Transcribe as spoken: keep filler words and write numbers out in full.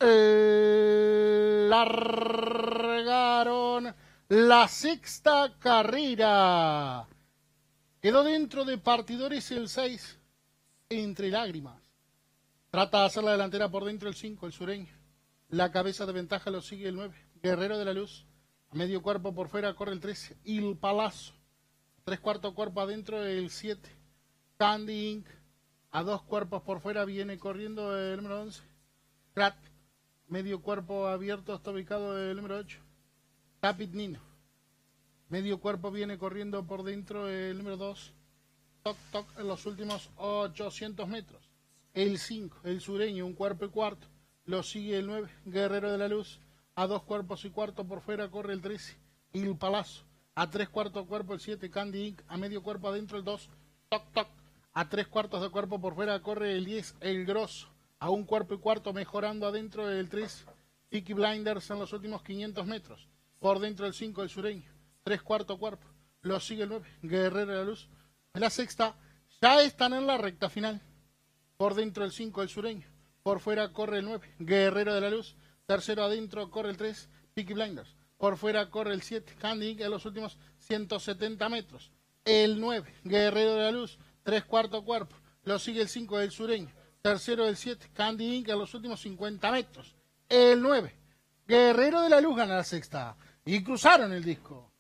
largaron la sexta carrera. Quedó dentro de partidores el seis, entre lágrimas. Trata de hacer la delantera por dentro el cinco, el sureño. La cabeza de ventaja lo sigue el nueve, Guerrero de la Luz. A medio cuerpo por fuera corre el trece, Il Palazzo. Tres cuartos cuerpo adentro el siete, Candy Inc. A dos cuerpos por fuera viene corriendo el número once, Crat. Medio cuerpo abierto está ubicado el número ocho, Tapit Nino. Medio cuerpo viene corriendo por dentro el número dos, Toc Toc, en los últimos ochocientos metros. El cinco, el sureño, un cuerpo y cuarto. Lo sigue el nueve, Guerrero de la Luz. A dos cuerpos y cuarto por fuera corre el trece, Il Palazzo. A tres cuartos de cuerpo el siete, Candy Inc. A medio cuerpo adentro el dos, Toc Toc. A tres cuartos de cuerpo por fuera corre el diez, El Grosso. A un cuerpo y cuarto mejorando adentro el tres, Peaky Blinders en los últimos quinientos metros. Por dentro el cinco, el sureño. Tres cuartos cuerpo. Lo sigue el nueve, Guerrero de la Luz. En la sexta ya están en la recta final. Por dentro el cinco, el sureño. Por fuera corre el nueve, Guerrero de la Luz. Tercero adentro corre el tres, Peaky Blinders. Por fuera corre el siete, Candy Inc. En los últimos ciento setenta metros. El nueve, Guerrero de la Luz. Tres cuartos cuerpo. Lo sigue el cinco, el sureño. Tercero el siete, Candy Inc. En los últimos cincuenta metros. El nueve, Guerrero de la Luz gana la sexta. Y cruzaron el disco.